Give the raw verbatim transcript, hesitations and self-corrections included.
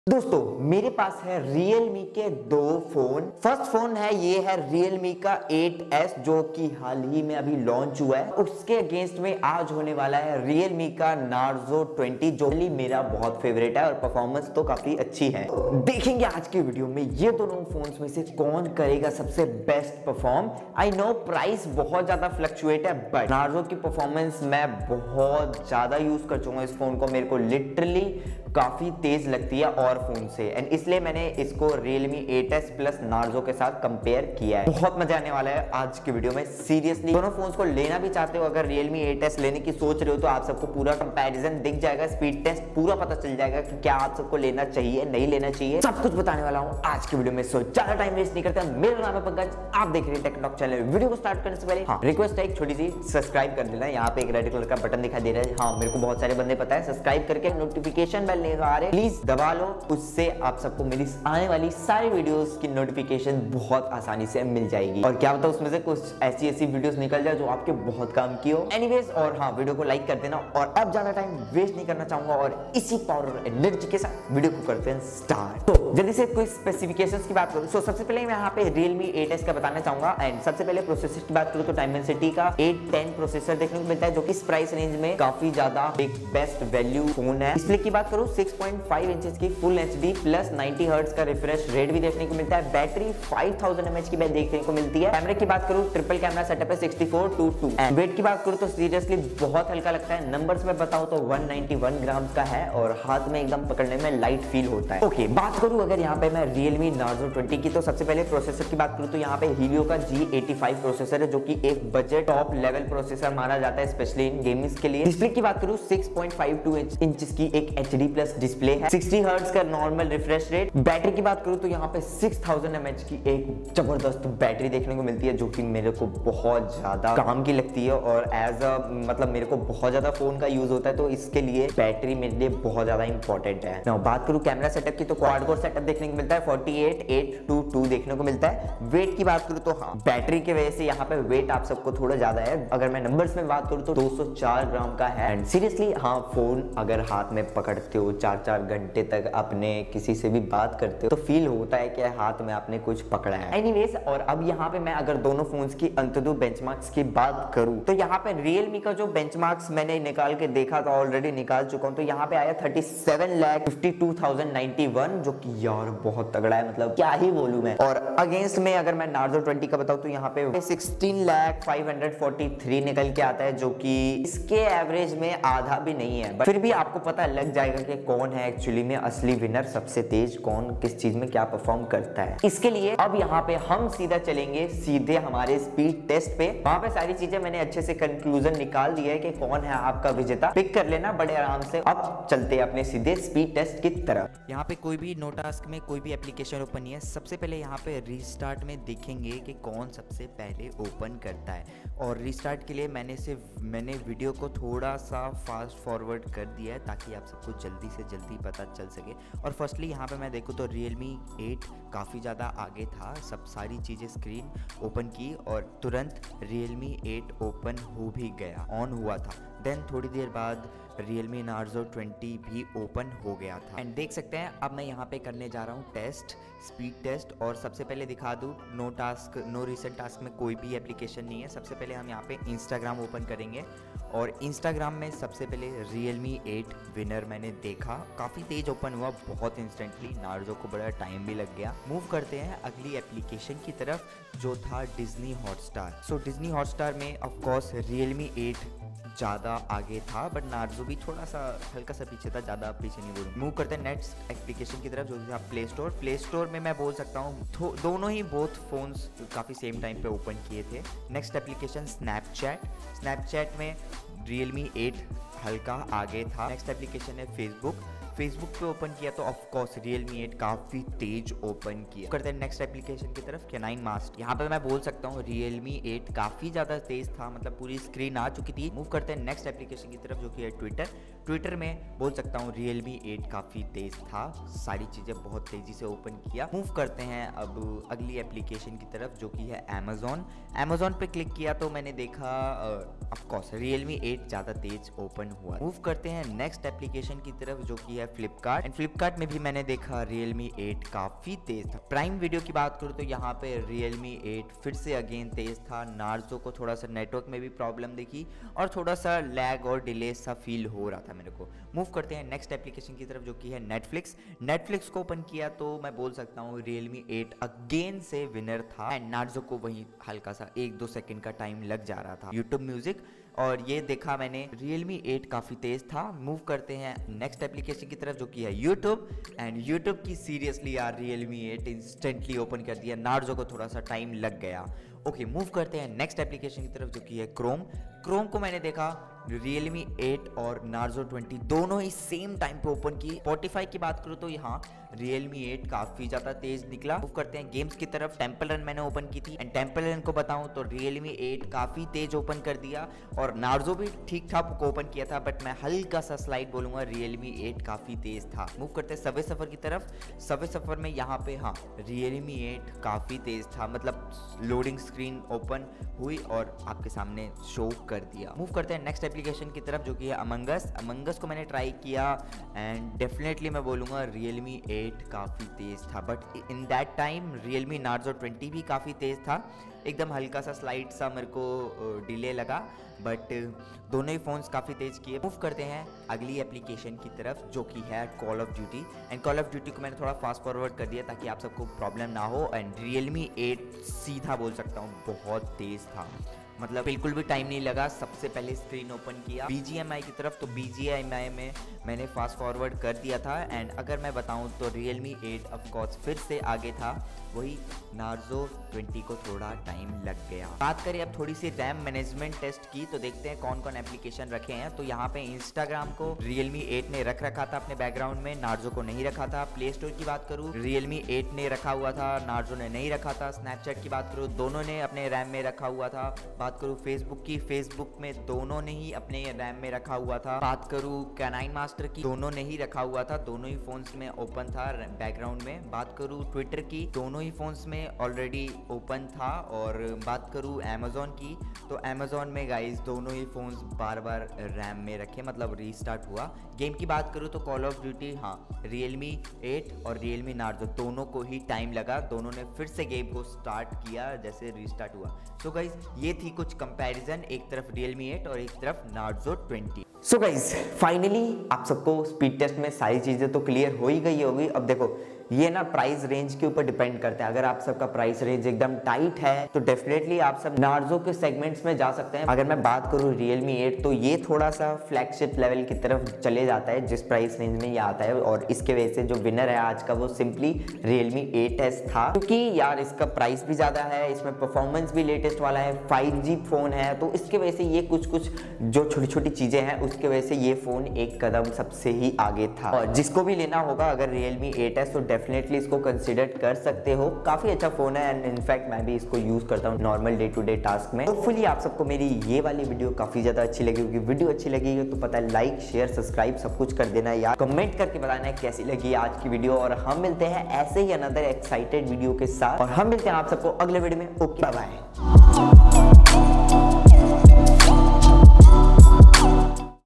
दोस्तों मेरे पास है Realme के दो फोन। फर्स्ट फोन है ये है Realme का एट एस जो कि हाल ही में अभी लॉन्च हुआ है। उसके अगेंस्ट में आज होने वाला है Realme का Narzo ट्वेंटी जो मेरा बहुत फेवरेट है और परफॉर्मेंस तो काफी अच्छी है। देखेंगे आज के वीडियो में ये दोनों फोन्स में से कौन करेगा सबसे best perform. I know price बहुत ज्यादा फ्लक्चुएट है बट Narzo की परफॉर्मेंस मैं बहुत ज्यादा यूज कर चुका हूँ इस फोन को। मेरे को लिटरली काफी तेज लगती है और फोन से एंड इसलिए मैंने इसको Realme eight S plus Narzo के साथ कंपेयर किया है। बहुत मजा आने वाला है आज के वीडियो में। सीरियसली दोनों फोन्स को लेना भी चाहते हो, अगर Realme एट एस लेने की सोच रहे हो तो आप सबको पूरा कंपैरिजन दिख जाएगा, स्पीड टेस्ट पूरा पता चल जाएगा कि क्या आप सबको लेना चाहिए नहीं लेना चाहिए, सब कुछ बताने वाला हूँ आज के वीडियो में। सो ज्यादा टाइम वेस्ट नहीं करते, मेरा नाम है पंकज, आप देख रहे हैं टेक्नॉक चैनल। वीडियो को स्टार्ट करने से पहले हाँ रिक्वेस्ट है एक छोटी सी, सब्सक्राइब कर देना। यहाँ पे एक रेड कलर का बटन दिखाई दे रहा है, हाँ मेरे को बहुत सारे बंदे पता है। सब्सक्राइब करके नोटिफिकेशन बेल नहीं आ रहे प्लीज दबा लो, उससे आप सबको मेरी आने वाली सारी वीडियोस की नोटिफिकेशन बहुत आसानी से मिल जाएगी और क्या पता उसमें से कुछ ऐसी ऐसी वीडियोस निकल जाए जो आपके बहुत काम की हो। एनीवेज और हाँ वीडियो को लाइक कर देना और अब ज्यादा टाइम वेस्ट नहीं करना चाहूंगा और इसी पावर और एनर्जी के साथ वीडियो को करते हैं स्टार्ट। तो जल्दी से कोई स्पेसिफिकेशंस की बात करूं तो सबसे पहले मैं यहाँ पे Realme एट एस का बताना चाहूंगा एंड सबसे पहले प्रोसेसर की बात करूं तो Dimensity का एट टेन प्रोसेसर देखने को मिलता है जो कि इस प्राइस रेंज में काफी ज्यादा एक बेस्ट वैल्यू फोन है। डिस्प्ले की बात करूं सिक्स पॉइंट फाइव इंचेस की full HD plus ninety hertz का रिफ्रेश रेट भी देखने को मिलता है। बैटरी फाइव थाउजेंड एमएच की बैटरी देखने को मिलती है। कैमरे की बात करूं ट्रिपल कैमरा सेटअप है sixty four two two and weight की बात करूं तो सीरियसली बहुत हल्का लगता है। नंबर्स में बताऊं तो वन नाइंटी वन ग्राम का है और हाथ में एकदम पकड़ने में लाइट फील होता है। ओके बात करूं अगर यहाँ पे मैं Realme Narzo ट्वेंटी की तो सबसे पहले प्रोसेसर की बात करूं तो यहाँ पे Helio का जी एटी फाइव प्रोसेसर है जो कि एक बजट टॉप लेवल प्रोसेसर माना जाता है स्पेशली इन गेमिंग्स के लिए। डिस्प्ले की बात करूं six point five two inches की एक एचडी प्लस डिस्प्ले है, सिक्सटी हर्ट्ज का नॉर्मल रिफ्रेश रेट। बैटरी की बात करूं तो यहाँ पे सिक्स थाउजेंड एमएच की एक जबरदस्त बैटरी देखने को मिलती है जो कि मेरे को बहुत ज्यादा काम की लगती है और एज अ मतलब मेरे को बहुत ज्यादा फोन का यूज होता है तो इसके लिए बैटरी मेरे लिए बहुत ज्यादा इंपॉर्टेंट है। नाउ बात करूं कैमरा सेटअप की तो क्वाड कोर सेटअप देखने को मिलता है forty eight eight two two देखने को मिलता है। वेट की बात करूं तो हाँ बैटरी की वजह से यहाँ पे वेट आप सबको थोड़ा ज्यादा है। अगर मैं नंबर्स में बात करूं तो दो सौ चार ग्राम का है एंड सीरियसली हाँ फोन अगर हाथ में पकड़ते हो चार चार घंटे तक अपने किसी से भी बात करते हो तो फील होता है कि हाथ में आपने कुछ पकड़ा है। एनीवेज और अब यहाँ पे मैं अगर दोनों फोन्स की अंततः बेंचमार्क्स की बात करूं तो यहाँ पे Realme का जो बेंचमार्क्स मैंने निकाल के देखा था, ऑलरेडी निकाल चुका हूं, तो यहाँ पे आया thirty seven lakh fifty two thousand ninety one जो कि यार बहुत तगड़ा है, मतलब क्या ही बोलूं मैं। और अगेंस्ट में अगर मैं Narzo ट्वेंटी का बताऊं तो यहाँ पे sixteen lakh five hundred forty three निकल के आता है जो कि इसके एवरेज में आधा भी नहीं है बट फिर भी आपको पता लग जाएगा कि कौन है एक्चुअली में असली विनर, सबसे तेज कौन किस चीज में क्या परफॉर्म करता है। इसके लिए अब यहाँ पे हम सीधा चलेंगे सीधे हमारे स्पीड टेस्ट पे। वहां पे सारी चीजें मैंने अच्छे से कंक्लूजन निकाल दिया है कि कौन है आपका विजेता, पिक कर लेना बड़े आराम से। अब चलते हैं अपने सीधे स्पीड टेस्ट की तरफ। यहाँ पे कोई भी नो टास्क में कोई भी एप्लीकेशन ओपन नहीं है। सबसे पहले यहाँ पे रीस्टार्ट में देखेंगे कि कौन सबसे पहले ओपन करता है और रीस्टार्ट के लिए मैंने सिर्फ मैंने वीडियो को थोड़ा सा फास्ट फॉरवर्ड कर दिया है ताकि आप सबको जल्दी से जल्दी पता चल सके। और फर्स्टली यहाँ पे मैं देखूँ तो Realme एट काफ़ी ज़्यादा आगे था, सब सारी चीज़ें स्क्रीन ओपन की और तुरंत Realme एट ओपन हो भी गया, ऑन हुआ था। देन थोड़ी देर बाद Realme Narzo ट्वेंटी भी ओपन हो गया था एंड देख सकते हैं अब मैं यहाँ पे करने जा रहा हूँ टेस्ट, स्पीड टेस्ट। और सबसे पहले दिखा दूँ no task no recent task में कोई भी एप्लीकेशन नहीं है। सबसे पहले हम यहाँ पे इंस्टाग्राम ओपन करेंगे और इंस्टाग्राम में सबसे पहले Realme एट विनर मैंने देखा, काफ़ी तेज ओपन हुआ, बहुत इंस्टेंटली। Narzo को बड़ा टाइम भी लग गया। मूव करते हैं अगली एप्लीकेशन की तरफ जो था Disney Hotstar. So Disney Hotstar में ऑफकोर्स Realme एट ज़्यादा आगे था बट Narzo भी थोड़ा सा हल्का सा पीछे था, ज़्यादा पीछे नहीं बोलूँ। मूव करते हैं नेक्स्ट एप्लीकेशन की तरफ जो था प्ले स्टोर। प्ले स्टोर में मैं बोल सकता हूँ दोनों ही बोथ फोन्स काफ़ी सेम टाइम पे ओपन किए थे। Next application Snapchat. स्नैपचैट में Realme एट हल्का आगे था। नेक्स्ट एप्लीकेशन है फेसबुक। फेसबुक पे ओपन किया तो ऑफ कोर्स Realme एट काफ़ी तेज ओपन किया। करते हैं नेक्स्ट एप्लीकेशन की तरफ कैनाइन मास्ट। यहाँ पे मैं बोल सकता हूँ Realme एट काफ़ी ज़्यादा तेज था, मतलब पूरी स्क्रीन आ चुकी थी। मूव करते हैं नेक्स्ट एप्लीकेशन की तरफ जो कि है ट्विटर। ट्विटर में बोल सकता हूँ Realme एट काफ़ी तेज था, सारी चीज़ें बहुत तेज़ी से ओपन किया। मूव करते हैं अब अगली एप्लीकेशन की तरफ जो कि है अमेजोन। अमेजोन पे क्लिक किया तो मैंने देखा ऑफ कोर्स Realme एट ज़्यादा तेज ओपन हुआ। मूव करते हैं नेक्स्ट एप्लीकेशन की तरफ जो कि है फ्लिपकार्ट, एंड फ्लिपकार्ट में भी मैंने देखा Realme एट काफ़ी तेज़ था। प्राइम वीडियो की बात करूँ तो यहाँ पे Realme एट फिर से अगेन तेज़ था। नार्जो को थोड़ा सा नेटवर्क में भी प्रॉब्लम दिखी और थोड़ा सा लैग और डिले सा फील हो रहा था मेरे को। मूव करते हैं नेक्स्ट एप्लीकेशन की तरफ जो कि है नेटफ्लिक्स। नेटफ्लिक्स को ओपन किया तो मैं बोल सकता हूँ Realme एट अगेन से विनर था, एंड नार्जो को वहीं हल्का सा एक दो सेकंड का टाइम लग जा रहा था। यूट्यूब म्यूजिक और ये देखा मैंने Realme एट काफ़ी तेज़ था। मूव करते हैं नेक्स्ट एप्लीकेशन की तरफ जो कि है YouTube, एंड YouTube की सीरियसली यार Realme एट इंस्टेंटली ओपन कर दिया, नार्जो को थोड़ा सा टाइम लग गया। ओके मूव करते हैं नेक्स्ट एप्लीकेशन की तरफ जो कि है क्रोम। क्रोम को मैंने देखा Realme एट और नार्जो ट्वेंटी दोनों ही सेम टाइम पे ओपन की। स्पॉटिफाई की बात करूँ तो यहाँ Realme एट काफ़ी ज़्यादा तेज़ निकला। मूव करते हैं गेम्स की तरफ। टेम्पल रन मैंने ओपन की थी, एंड टेम्पल रन को बताऊँ तो Realme एट काफ़ी तेज़ ओपन कर दिया, और नार्जो भी ठीक ठाक ओपन किया था, बट मैं हल्का सा स्लाइड बोलूँगा Realme एट काफ़ी तेज़ था। मूव करते हैं सबवे सफ़र की तरफ। सबवे सफ़र में यहाँ पे हाँ Realme एट काफ़ी तेज़ था, मतलब लोडिंग स्क्रीन ओपन हुई और आपके सामने शो कर दिया। मूव करते हैं नेक्स्ट एप्लीकेशन की तरफ जो कि है Among Us। Among Us को मैंने ट्राई किया, एंड डेफिनेटली मैं बोलूँगा Realme एट काफ़ी तेज़ था, but in that time Realme Narzo twenty भी काफ़ी तेज़ था। एकदम हल्का सा स्लाइड सा मेरे को डिले लगा, बट दोनों ही फ़ोन्स काफ़ी तेज़ किए। मूव करते हैं अगली एप्लीकेशन की तरफ जो कि है Call of Duty, and Call of Duty को मैंने थोड़ा फास्ट फॉरवर्ड कर दिया ताकि आप सबको प्रॉब्लम ना हो। एंड Realme एट सीधा बोल सकता हूँ बहुत तेज़ था, मतलब बिल्कुल भी टाइम नहीं लगा। सबसे पहले स्क्रीन ओपन किया बी जी एम आई की तरफ, तो बी जी एम आई में मैंने फास्ट फॉरवर्ड कर दिया था। एंड अगर मैं बताऊं तो Realme एट ऑफ कोर्स फिर से आगे था, वही नार्जो ट्वेंटी को थोड़ा टाइम लग गया। बात करें अब थोड़ी सी रैम मैनेजमेंट टेस्ट की, तो देखते हैं कौन कौन एप्लीकेशन रखे हैं। तो यहाँ पे इंस्टाग्राम को Realme एट ने रख रखा था अपने बैकग्राउंड में, नार्जो को नहीं रखा था। प्ले स्टोर की बात करूँ Realme एट ने रखा हुआ था, नार्जो ने नहीं रखा था। स्नैपचैट की बात करूँ दोनों ने अपने रैम में रखा हुआ था। बात करूँ फेसबुक की, फेसबुक में दोनों ने ही अपने रैम में रखा हुआ था। बात करूँ कैनाइन मास्टर की, दोनों ने ही रखा हुआ था, दोनों ही फोन्स में ओपन था बैकग्राउंड में। बात करूँ ट्विटर की, दोनों ही फोन्स में ऑलरेडी ओपन था। और बात करूँ अमेजोन की, तो अमेजोन में गाइस दोनों ही फोन्स बार बार रैम में रखे, मतलब रीस्टार्ट हुआ। गेम की बात करूँ तो कॉल ऑफ ड्यूटी हाँ Realme एट और Realme नार्जो दोनों को ही टाइम लगा, दोनों ने फिर से गेम को स्टार्ट किया जैसे रीस्टार्ट हुआ। सो गाइस ये थी कुछ कंपैरिजन, एक तरफ Realme एट और एक तरफ Narzo twenty. So guys finally आप सबको स्पीड टेस्ट में सारी चीज़ें तो क्लियर हो ही गई होगी। अब देखो ये ना प्राइस रेंज के ऊपर डिपेंड करता है। अगर आप सबका प्राइस रेंज एकदम टाइट है तो डेफिनेटली आप सब नार्जो के सेगमेंट्स में जा सकते हैं। अगर मैं बात करूँ Realme एट तो ये थोड़ा सा फ्लैगशिप लेवल की तरफ चले जाता है जिस प्राइस रेंज में ये आता है, और इसके वजह से जो विनर है आज का वो सिंपली Realme एट एस था, क्योंकि यार इसका प्राइस भी ज़्यादा है, इसमें परफॉर्मेंस भी लेटेस्ट वाला है, फाइव जी फ़ोन है, तो इसके वजह से ये कुछ कुछ जो छोटी छोटी चीज़ें हैं उसके वजह से ये फ़ोन एक कदम सबसे ही आगे था। और जिसको भी लेना होगा अगर Realme एट एस तो डेफिनेटली इसको कंसीडर कर सकते हो। काफ़ी अच्छा फ़ोन है, एंड इनफैक्ट मैं भी इसको यूज़ करता हूँ normal day to day task में। होपफुली आप सबको मेरी ये वाली वीडियो काफ़ी ज़्यादा अच्छी लगी होगी। वीडियो अच्छी लगी तो पता है लाइक शेयर सब्सक्राइब सब कुछ कर देना यार। कमेंट करके बताना है कैसी लगी आज की वीडियो, और हम मिलते हैं ऐसे ही अनदर एक्साइटेड वीडियो के साथ, और हम मिलते हैं आप सबको अगले वीडियो में। Okay bye bye.